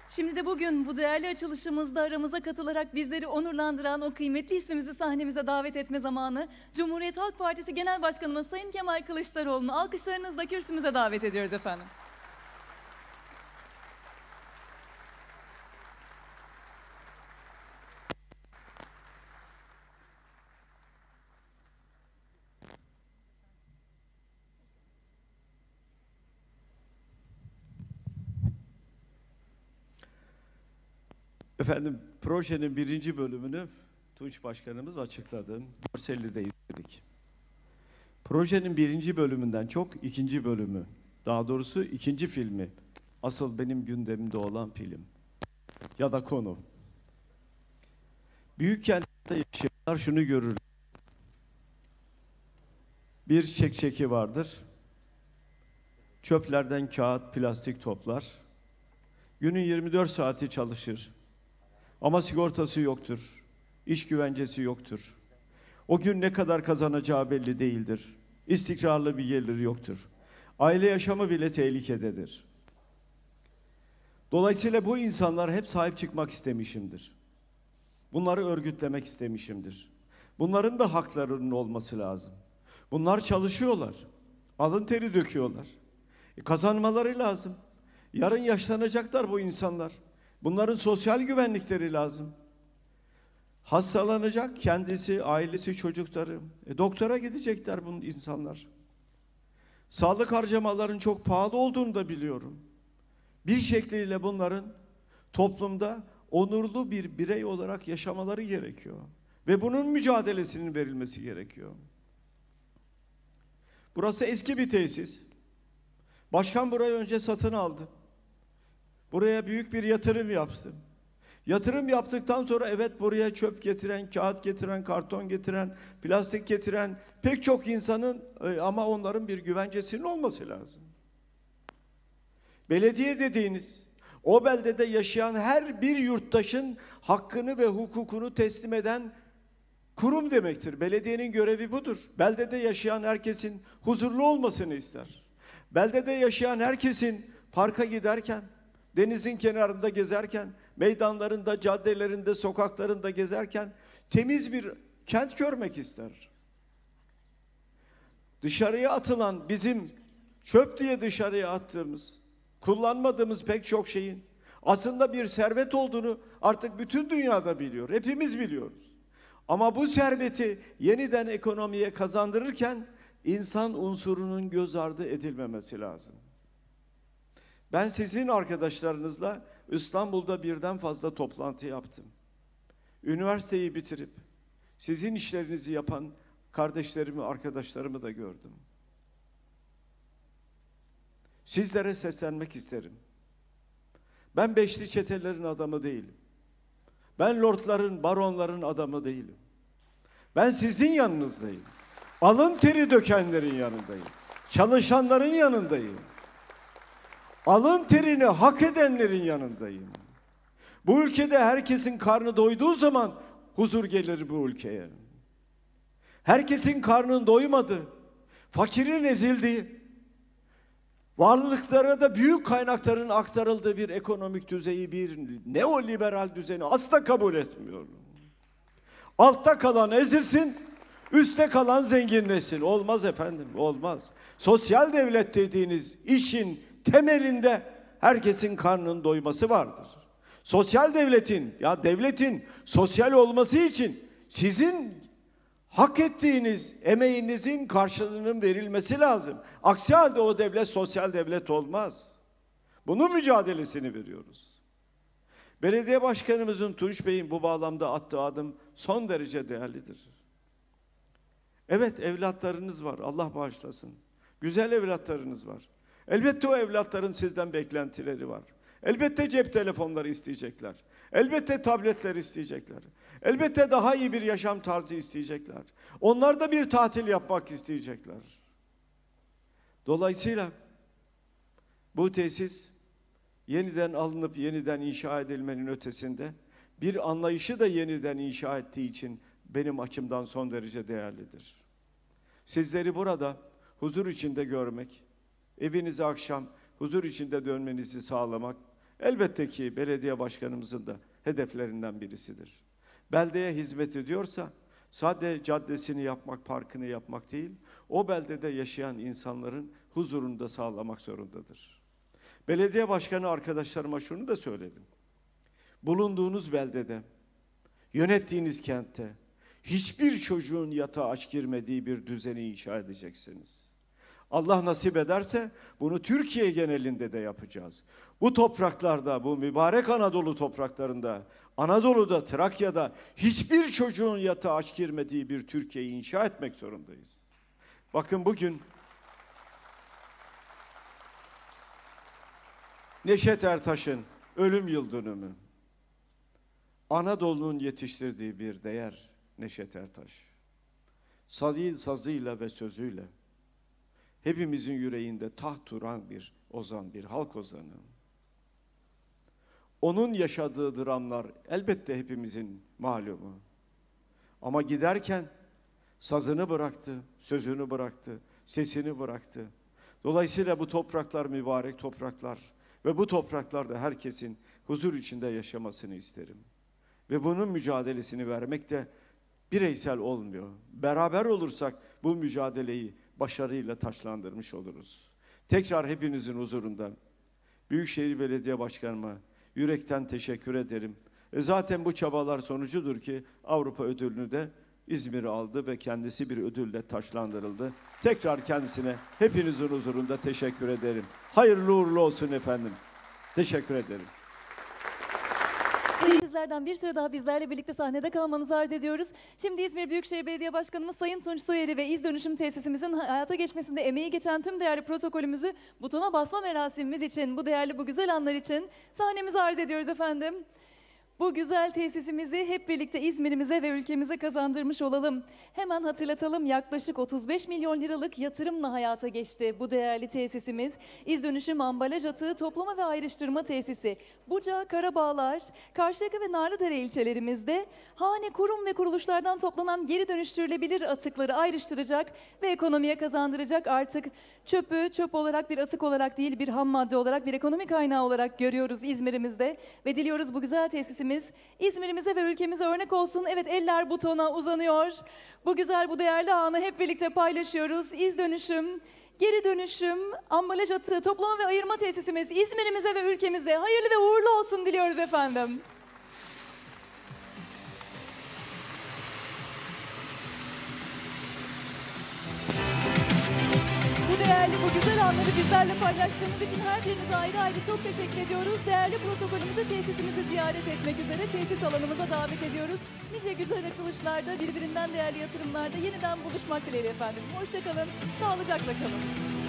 Şimdi de bugün bu değerli açılışımızda aramıza katılarak bizleri onurlandıran o kıymetli ismimizi sahnemize davet etme zamanı. Cumhuriyet Halk Partisi Genel Başkanımız Sayın Kemal Kılıçdaroğlu'nu alkışlarınızla kürsümüze davet ediyoruz efendim. Efendim, projenin 1. bölümünü Tunç Başkanımız açıkladı. Görselli'de izledik. Projenin 1. bölümünden çok 2. bölümü, daha doğrusu 2. filmi, asıl benim gündemimde olan film ya da konu. Büyük kentte yaşayanlar şunu görür. Bir çekçeki vardır. Çöplerden kağıt, plastik toplar. Günün 24 saati çalışır. Ama sigortası yoktur. İş güvencesi yoktur. O gün ne kadar kazanacağı belli değildir. İstikrarlı bir geliri yoktur. Aile yaşamı bile tehlikededir. Dolayısıyla bu insanlar hep sahip çıkmak istemişimdir. Bunları örgütlemek istemişimdir. Bunların da haklarının olması lazım. Bunlar çalışıyorlar. Alın teri döküyorlar. Kazanmaları lazım. Yarın yaşlanacaklar bu insanlar. Bunların sosyal güvenlikleri lazım. Hastalanacak kendisi, ailesi, çocukları. Doktora gidecekler bu insanlar. Sağlık harcamalarının çok pahalı olduğunu da biliyorum. Bir şekliyle bunların toplumda onurlu bir birey olarak yaşamaları gerekiyor. Ve bunun mücadelesinin verilmesi gerekiyor. Burası eski bir tesis. Başkan burayı önce satın aldı. Buraya büyük bir yatırım yaptı. Yatırım yaptıktan sonra evet buraya çöp getiren, kağıt getiren, karton getiren, plastik getiren pek çok insanın ama onların bir güvencesinin olması lazım. Belediye dediğiniz o beldede yaşayan her bir yurttaşın hakkını ve hukukunu teslim eden kurum demektir. Belediyenin görevi budur. Beldede yaşayan herkesin huzurlu olmasını ister. Beldede yaşayan herkesin parka giderken, denizin kenarında gezerken, meydanlarında, caddelerinde, sokaklarında gezerken temiz bir kent görmek ister. Dışarıya atılan, bizim çöp diye dışarıya attığımız, kullanmadığımız pek çok şeyin aslında bir servet olduğunu artık bütün dünyada biliyor. Hepimiz biliyoruz. Ama bu serveti yeniden ekonomiye kazandırırken insan unsurunun göz ardı edilmemesi lazım. Ben sizin arkadaşlarınızla İstanbul'da birden fazla toplantı yaptım. Üniversiteyi bitirip sizin işlerinizi yapan kardeşlerimi, arkadaşlarımı da gördüm. Sizlere seslenmek isterim. Ben beşli çetelerin adamı değilim. Ben lordların, baronların adamı değilim. Ben sizin yanınızdayım. Alın teri dökenlerin yanındayım. Çalışanların yanındayım. Alın terini hak edenlerin yanındayım. Bu ülkede herkesin karnı doyduğu zaman huzur gelir bu ülkeye. Herkesin karnın doymadı, fakirin ezildiği, varlıklara da büyük kaynakların aktarıldığı bir ekonomik düzeyi, bir neoliberal düzeni asla kabul etmiyorum. Altta kalan ezilsin, üstte kalan zenginleşsin. Olmaz efendim, olmaz. Sosyal devlet dediğiniz işin temelinde herkesin karnının doyması vardır. Sosyal devletin, ya devletin sosyal olması için sizin hak ettiğiniz emeğinizin karşılığının verilmesi lazım. Aksi halde o devlet sosyal devlet olmaz. Bunun mücadelesini veriyoruz. Belediye başkanımızın, Tunç Bey'in bu bağlamda attığı adım son derece değerlidir. Evet, evlatlarınız var, Allah bağışlasın. Güzel evlatlarınız var. Elbette o evlatların sizden beklentileri var. Elbette cep telefonları isteyecekler. Elbette tabletler isteyecekler. Elbette daha iyi bir yaşam tarzı isteyecekler. Onlar da bir tatil yapmak isteyecekler. Dolayısıyla bu tesis yeniden alınıp yeniden inşa edilmenin ötesinde bir anlayışı da yeniden inşa ettiği için benim açımdan son derece değerlidir. Sizleri burada huzur içinde görmek, evinize akşam huzur içinde dönmenizi sağlamak Elbette ki belediye başkanımızın da hedeflerinden birisidir. Beldeye hizmet ediyorsa sadece caddesini yapmak, parkını yapmak değil, o beldede yaşayan insanların huzurunu da sağlamak zorundadır. Belediye başkanı arkadaşlarıma şunu da söyledim. Bulunduğunuz beldede, yönettiğiniz kentte hiçbir çocuğun yatağa aç girmediği bir düzeni inşa edeceksiniz. Allah nasip ederse bunu Türkiye genelinde de yapacağız. Bu topraklarda, bu mübarek Anadolu topraklarında, Anadolu'da, Trakya'da hiçbir çocuğun yatağa aç girmediği bir Türkiye'yi inşa etmek zorundayız. Bakın bugün Neşet Ertaş'ın ölüm yıl dönümü. Anadolu'nun yetiştirdiği bir değer Neşet Ertaş. Sazıyla ve sözüyle hepimizin yüreğinde taht duran bir ozan, bir halk ozanı. Onun yaşadığı dramlar elbette hepimizin malumu. Ama giderken sazını bıraktı, sözünü bıraktı, sesini bıraktı. Dolayısıyla bu topraklar mübarek topraklar ve bu topraklarda herkesin huzur içinde yaşamasını isterim. Ve bunun mücadelesini vermek de bireysel olmuyor. Beraber olursak bu mücadeleyi başarıyla taçlandırmış oluruz. Tekrar hepinizin huzurunda Büyükşehir Belediye Başkanıma yürekten teşekkür ederim. Zaten bu çabalar sonucudur ki Avrupa ödülünü de İzmir aldı ve kendisi bir ödülle taçlandırıldı. Tekrar kendisine hepinizin huzurunda teşekkür ederim. Hayırlı uğurlu olsun efendim. Teşekkür ederim. Sizlerden bir süre daha bizlerle birlikte sahnede kalmanızı arz ediyoruz. Şimdi İzmir Büyükşehir Belediye Başkanımız Sayın Tunç Soyer'i ve İz Dönüşüm Tesisimizin hayata geçmesinde emeği geçen tüm değerli protokolümüzü butona basma merasimimiz için, bu değerli, bu güzel anlar için sahnemize arz ediyoruz efendim. Bu güzel tesisimizi hep birlikte İzmir'imize ve ülkemize kazandırmış olalım. Hemen hatırlatalım, yaklaşık 35 milyon liralık yatırımla hayata geçti bu değerli tesisimiz. İz Dönüşüm Ambalaj Atığı Toplama ve Ayrıştırma Tesisi. Buca, Karabağlar, Karşıyaka ve Narlıdere ilçelerimizde hane, kurum ve kuruluşlardan toplanan geri dönüştürülebilir atıkları ayrıştıracak ve ekonomiye kazandıracak. Artık çöpü çöp olarak, bir atık olarak değil, bir ham madde olarak, bir ekonomi kaynağı olarak görüyoruz İzmir'imizde ve diliyoruz bu güzel tesisimiz İzmir'imize ve ülkemize örnek olsun. Evet, eller butona uzanıyor. Bu güzel, bu değerli anı hep birlikte paylaşıyoruz. İz Dönüşüm, Geri Dönüşüm, Ambalaj Atığı Toplama ve Ayırma Tesisimiz İzmir'imize ve ülkemize hayırlı ve uğurlu olsun diliyoruz efendim. Değerli bu güzel anları bizlerle paylaştığınız için her birinize ayrı ayrı çok teşekkür ediyoruz. Değerli protokolümüzü, tesisimizi ziyaret etmek üzere tesis alanımıza davet ediyoruz. Nice güzel açılışlarda, birbirinden değerli yatırımlarda yeniden buluşmak dileğiyle efendim. Hoşça kalın, sağlıcakla kalın.